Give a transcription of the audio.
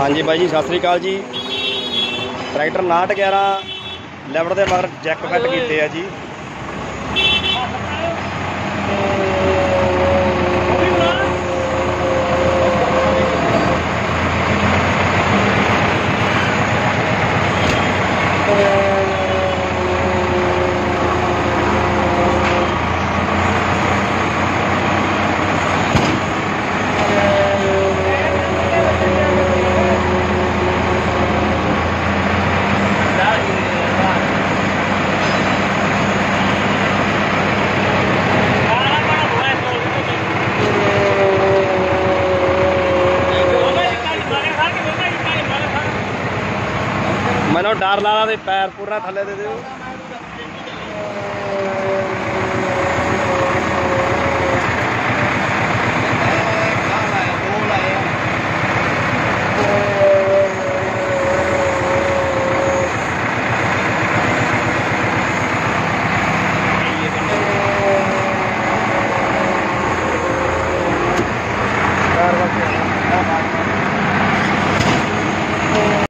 हाँ जी भाई जी सत श्री अकाल जी। ट्रैक्टर 5911 लिफ्ट के मगर जैक फिट किए है जी। मैंने डर ला पैर पूरा थले दे दो।